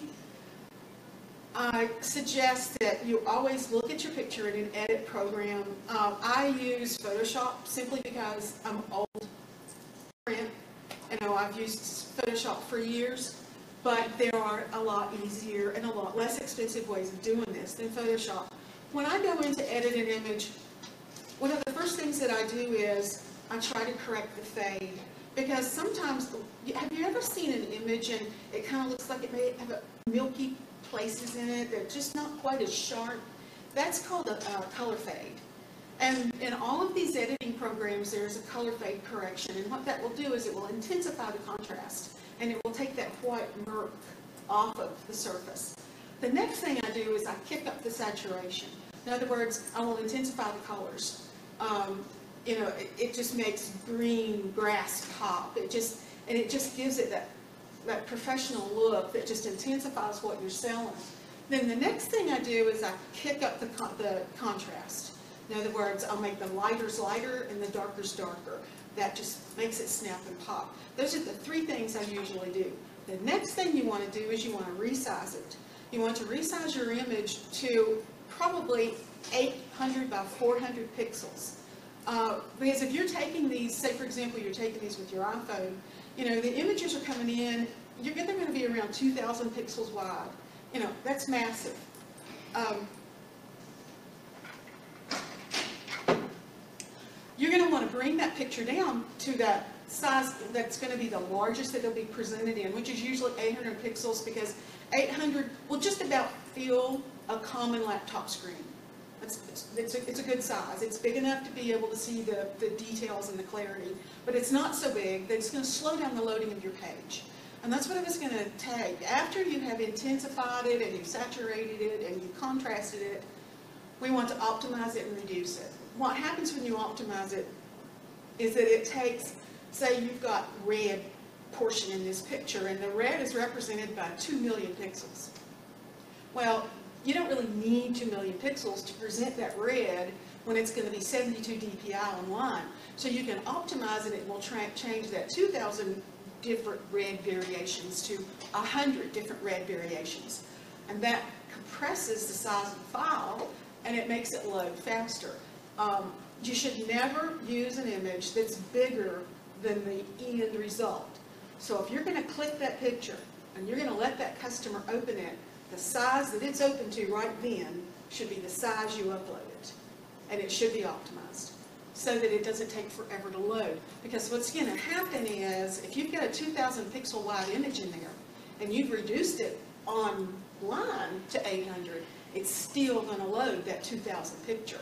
I suggest that you always look at your picture in an edit program. I use Photoshop simply because I'm old print. You know, I've used Photoshop for years, but there are a lot easier and a lot less expensive ways of doing this than Photoshop. When I go in to edit an image, one of the first things that I do is I try to correct the fade. Because sometimes, have you ever seen an image and it kind of looks like it may have a milky places in it, they're just not quite as sharp? That's called a color fade. And in all of these editing programs, there's a color fade correction. And what that will do is it will intensify the contrast, and it will take that white murk off of the surface. The next thing I do is I kick up the saturation. In other words, I will intensify the colors. You know, it just makes green grass pop. It just gives it that professional look that just intensifies what you're selling. Then the next thing I do is I kick up the contrast. In other words, I'll make the lighters lighter and the darkers darker. That just makes it snap and pop. Those are the 3 things I usually do. The next thing you want to do is you want to resize it. You want to resize your image to probably 800 by 400 pixels. Because if you're taking these, say for example, you're taking these with your iPhone, you know, the images are coming in, they're going to be around 2,000 pixels wide. You know, that's massive. You're going to want to bring that picture down to that size that's going to be the largest that it'll be presented in, which is usually 800 pixels, because 800 will just about fill a common laptop screen. It's a good size. It's big enough to be able to see the details and the clarity, but it's not so big that it's going to slow down the loading of your page. And that's what it was going to take. After you have intensified it and you've saturated it and you've contrasted it, we want to optimize it and reduce it. What happens when you optimize it is that it takes, say you've got red portion in this picture, and the red is represented by 2 million pixels. Well, you don't really need 2 million pixels to present that red when it's going to be 72 dpi online. So you can optimize it, it will change that 2,000 different red variations to 100 different red variations. And that compresses the size of the file, and it makes it load faster. You should never use an image that's bigger than the end result. So if you're going to click that picture, and you're gonna let that customer open it, the size that it's open to right then should be the size you upload it. And it should be optimized, so that it doesn't take forever to load. Because what's gonna happen is, if you've got a 2,000 pixel wide image in there, and you've reduced it online to 800, it's still gonna load that 2,000 picture.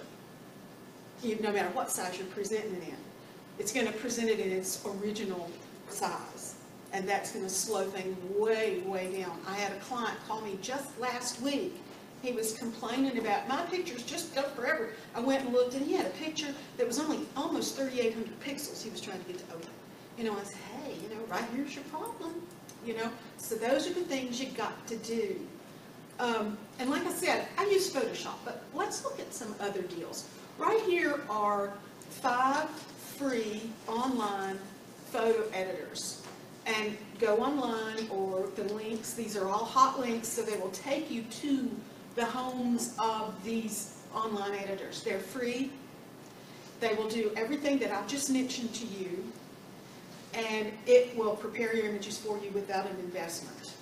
No matter what size you're presenting it in. It's gonna present it in its original size. And that's gonna slow things way, way down. I had a client call me just last week. He was complaining about, my pictures just go forever. I went and looked, and he had a picture that was only almost 3,800 pixels he was trying to get to open. You know, I said, hey, you know, right here's your problem. You know, so those are the things you got to do. And like I said, I use Photoshop, but let's look at some other deals. Right here are 5 free online photo editors. And go online, or the links, these are all hot links, so they will take you to the homes of these online editors. They're free. They will do everything that I've just mentioned to you, and it will prepare your images for you without an investment.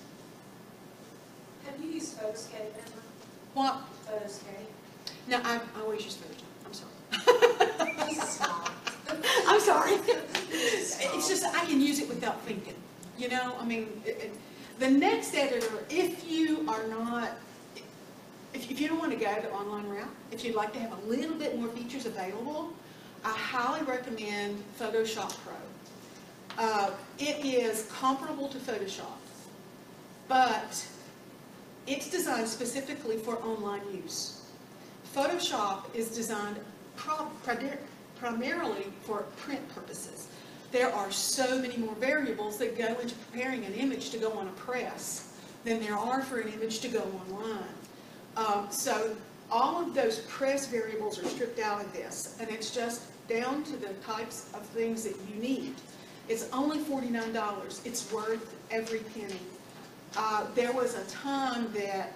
Have you used Photoscape ever? What? Photoscape? No, I always use Photoshop. I'm sorry. He's smart. I'm sorry. It's just I can use it without thinking. You know, I mean, the next editor, if you are not, if you don't want to go the online route, if you'd like to have a little bit more features available, I highly recommend Photoshop Pro. It is comparable to Photoshop, but it's designed specifically for online use. Photoshop is designed primarily for print purposes. There are so many more variables that go into preparing an image to go on a press than there are for an image to go online. So all of those press variables are stripped out of this, and it's just down to the types of things that you need. It's only $49. It's worth every penny. There was a time that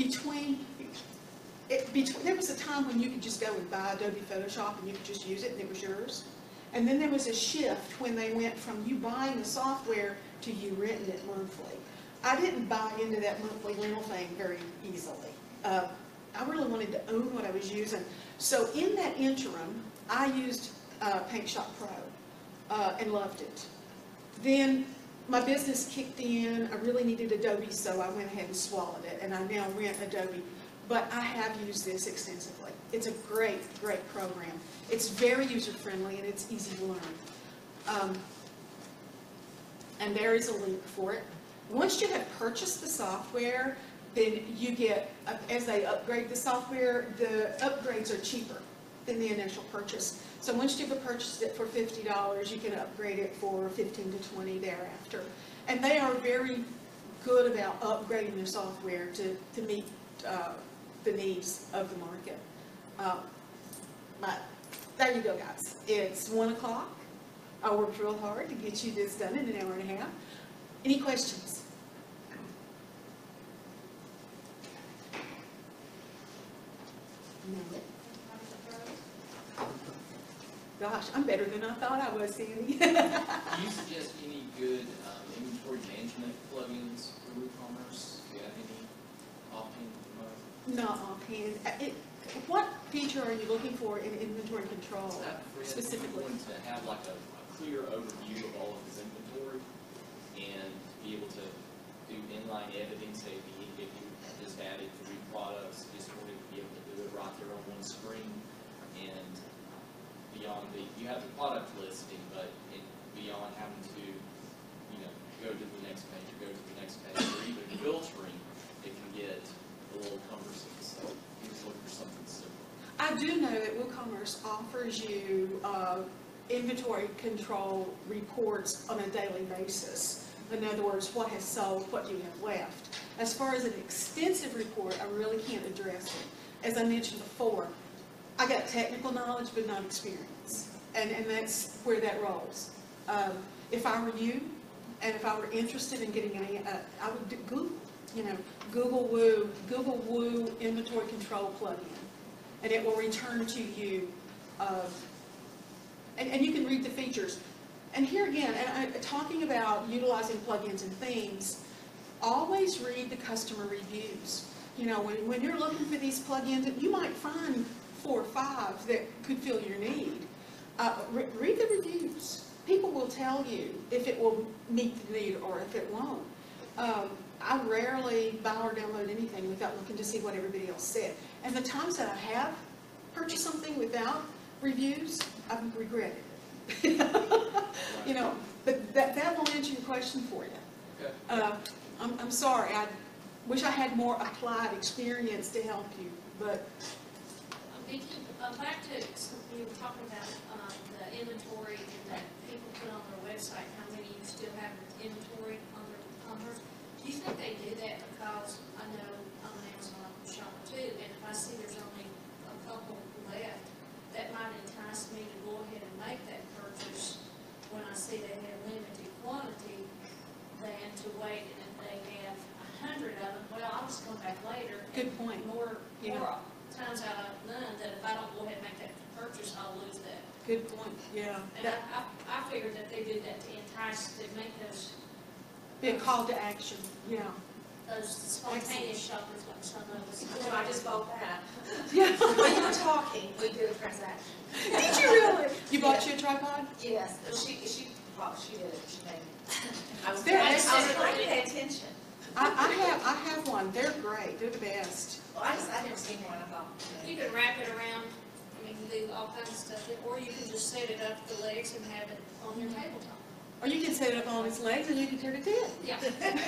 there was a time when you could just go and buy Adobe Photoshop and you could just use it and it was yours. And then there was a shift when they went from you buying the software to you renting it monthly. I didn't buy into that monthly rental thing very easily. I really wanted to own what I was using. So in that interim, I used PaintShop Pro and loved it. Then my business kicked in. I really needed Adobe, so I went ahead and swallowed it, and I now rent Adobe. But I have used this extensively. It's a great, great program. It's very user-friendly, and it's easy to learn. And there is a link for it. Once you have purchased the software, then you get, as they upgrade the software, the upgrades are cheaper than the initial purchase. So once you've purchased it for $50, you can upgrade it for $15 to $20 thereafter. And they are very good about upgrading their software to meet the needs of the market. But there you go, guys. It's 1 o'clock. I worked real hard to get you this done in an hour and a half. Any questions? No. Gosh, I'm better than I thought I was, Sandy. Do you suggest any good inventory management plugins for WooCommerce? Do you have any offhand? Not offhand. What feature are you looking for in inventory control specifically? I want to have like a clear overview of all of his inventory and be able to do inline editing, say if you just added 3 products, just wanted to be able to do it right there on one screen. And beyond you have the product listing, but beyond having to, go to the next page or go to the next page, or even filtering, it can get a little cumbersome. So you just look for something simple. I do know that WooCommerce offers you inventory control reports on a daily basis. In other words, what has sold, what you have left. As far as an extensive report, I really can't address it. As I mentioned before, I got technical knowledge but not experience, and that's where that rolls. If I were you, and if I were interested in getting I would do Google Woo inventory control plugin, and it will return to you, and you can read the features. And here again, talking about utilizing plugins and themes, always read the customer reviews. You know, when you're looking for these plugins, you might find 4 or 5 that could fill your need. Read the reviews. People will tell you if it will meet the need or if it won't. I rarely buy or download anything without looking to see what everybody else said. And the times that I have purchased something without reviews, I've regretted it. You know, but that will answer your question for you. Okay. I'm sorry, I wish I had more applied experience to help you, but Vicki, back to, you were talking about the inventory that people put on their website, how many you still have inventory on hers. Do you think they do that because, I know I'm an Amazon shopper too, and if I see there's only a couple left, that might entice me to go ahead and make that purchase when I see they have limited quantity, than to wait, and if they have 100 of them, well, I'll just come back later. Good point. More Yeah. times out of none, that if I don't go ahead and make that purchase, I'll lose that. good point, yeah. And I figured that they did that to entice, to make those Be a call to action, yeah. spontaneous shoppers like some of us. Well, I just bought that. Yeah. When you were talking, we did a transaction. Did you really? You bought you a tripod? Yes, well, she did it, she made it. I was They're trying to pay attention. I have one, they're great, they're the best. Well, I never seen one, I thought. You can wrap it around, I mean, you do all kinds of stuff, or you can just set it up the legs and have it on your tabletop. Or you can set it up on its legs and you can turn it in. Yeah.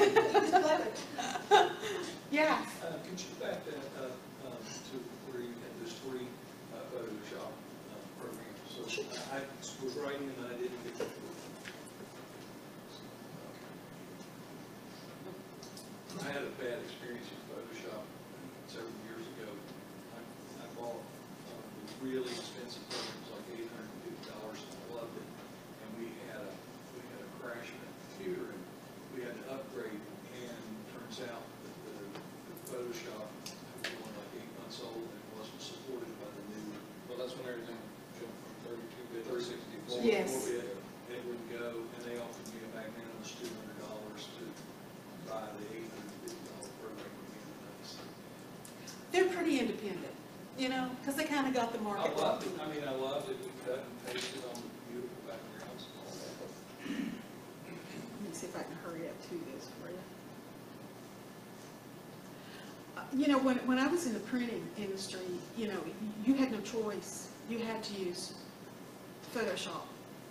Yeah. Could you back that up to where you had those 3 Photoshop programs? So I was writing and I didn't get the. I had a bad experience with Photoshop several years ago. I bought really expensive programs, like $850, and I loved it. And we had a crash in the computer, and we had to upgrade. And turns out that the Photoshop was only like 8 months old and it wasn't supported by the new. Well, that's when everything jumped from 32-bit to 64. Yes. And it wouldn't go, and they offered me a magnanimous $200 to buy the $850 program again. They're pretty independent, you know, because they kind of got the I market. loved it. I mean, I loved it. We cut and pasted on the beautiful backgrounds and all that. Let me see if I can hurry up to this for you. You know, when I was in the printing industry, you know, you had no choice. You had to use Photoshop.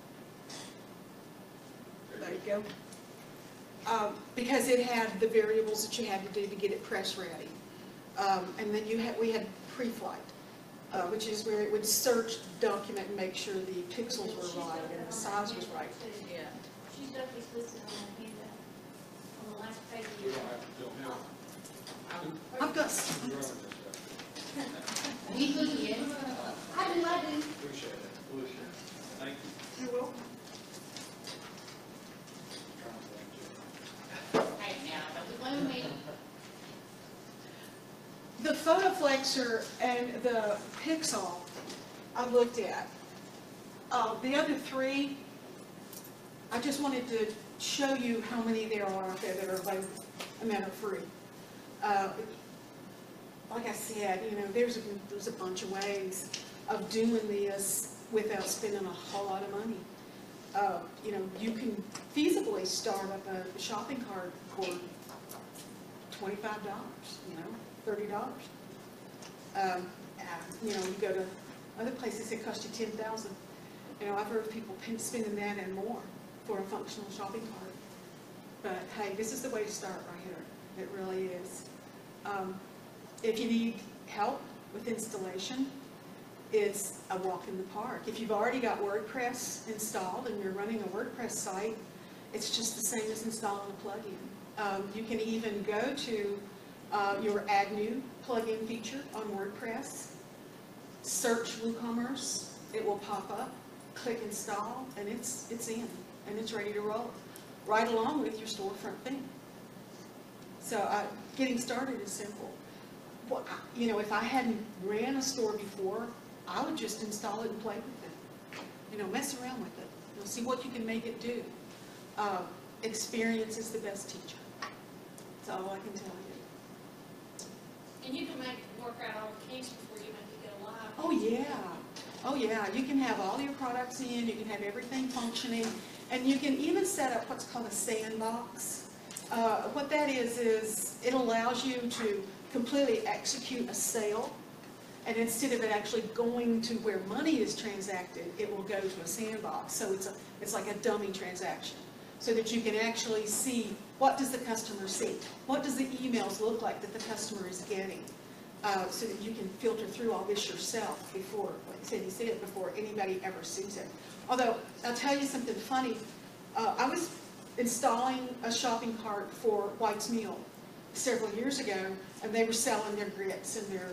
There you go. Because it had the variables that you had to do to get it press ready. And then we had pre-flight, which is where it would search the document and make sure the pixels were right and the size was right. Yeah. She's definitely listed on that handout, on the last page. We don't have to, don't have. I've got, I do. Appreciate it. Thank you. you're welcome. Hey, now, don't blow me. The PhotoFlexer and the Pixel I looked at. The other 3, I just wanted to show you how many there are out there that are available and that are free. Like I said, you know, there's a bunch of ways of doing this without spending a whole lot of money. You know, you can feasibly start up a shopping cart for $25, you know, $30. You know, you go to other places that cost you $10,000. You know, I've heard of people spending that and more for a functional shopping cart. But hey, this is the way to start right here. It really is. If you need help with installation, it's a walk in the park. If you've already got WordPress installed and you're running a WordPress site, it's just the same as installing a plugin. You can even go to your Add New plugin feature on WordPress, search WooCommerce, it will pop up, click install, and it's in, and it's ready to roll, right along with your storefront theme. So getting started is simple. Well, you know, if I hadn't ran a store before, I would just install it and play with it. You know, mess around with it. You'll see what you can make it do. Experience is the best teacher. That's all I can tell you. And you can make, work out all the kinks before you make it go live. Oh, yeah. Oh, yeah. You can have all your products in, you can have everything functioning, and you can even set up what's called a sandbox. What that is it allows you to completely execute a sale, and instead of it actually going to where money is transacted, it will go to a sandbox. So it's like a dummy transaction, so that you can actually see, what does the customer see? What does the emails look like that the customer is getting? So that you can filter through all this yourself before, like Cindy said, before anybody ever sees it. Although, I'll tell you something funny. I was installing a shopping cart for White's Meal several years ago, and they were selling their grits and their,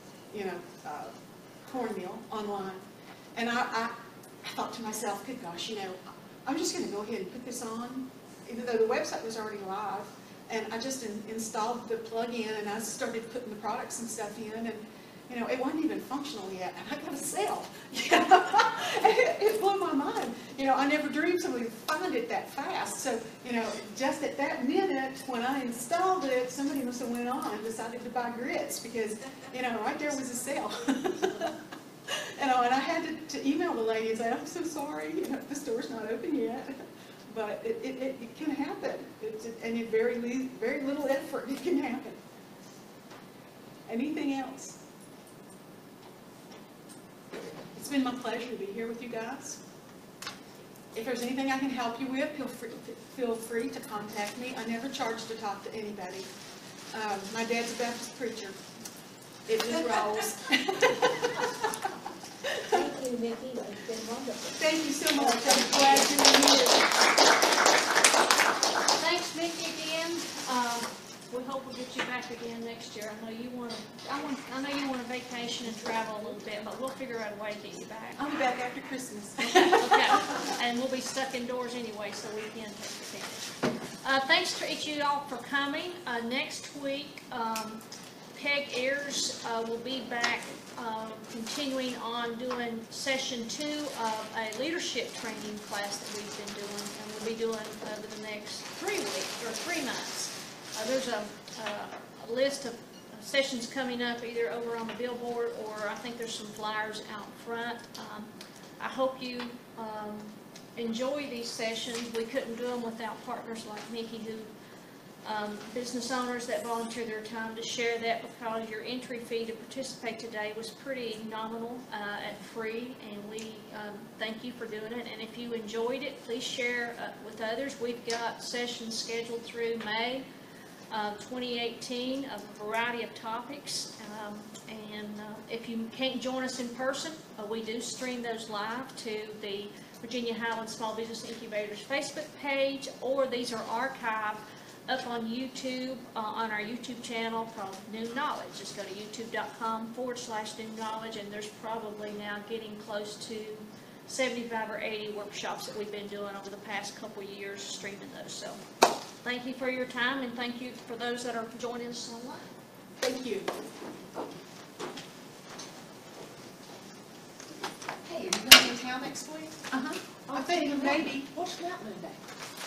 cornmeal online. And I thought to myself, good gosh, I'm just going to go ahead and put this on, even though the website was already live. And I just installed the plug-in, and I started putting the products and stuff in, and it wasn't even functional yet, and I got a sale. It blew my mind. I never dreamed somebody would find it that fast. So, just at that minute when I installed it, somebody must have went on and decided to buy grits because, right there was a sale. And I had to email the lady and say, I'm so sorry, the store's not open yet. But it can happen, and in very little effort, it can happen. Anything else? It's been my pleasure to be here with you guys. If there's anything I can help you with, feel free to contact me. I never charge to talk to anybody. My dad's a Baptist preacher. It just rolls. Thank you, Mickey, it's been wonderful. Thank you so much. I'm glad you're here. Thanks, Mickey, again. We hope we'll get you back again next year. I know you want a vacation and travel a little bit, but we'll figure out a way to get you back. I'll be back after Christmas. Okay, and we'll be stuck indoors anyway, so we can take advantage. Thanks to each of you all for coming. Next week, Peg Ayers will be back continuing on doing session 2 of a leadership training class that we've been doing, and we'll be doing over the next 3 weeks or 3 months. There's a list of sessions coming up either over on the billboard, or I think there's some flyers out front. I hope you enjoy these sessions. We couldn't do them without partners like Mickey, who business owners that volunteer their time to share that, because your entry fee to participate today was pretty nominal and free, and we thank you for doing it. And if you enjoyed it, please share with others. We've got sessions scheduled through May 2018 of a variety of topics, and if you can't join us in person, we do stream those live to the Virginia Highlands Small Business Incubators Facebook page, or these are archived up on YouTube, on our YouTube channel called New Knowledge. Just go to youtube.com/New Knowledge, and there's probably now getting close to 75 or 80 workshops that we've been doing over the past couple of years, streaming those. So thank you for your time, and thank you for those that are joining us online. Thank you. Hey, are you gonna be in town next week? I think maybe. What's that Monday?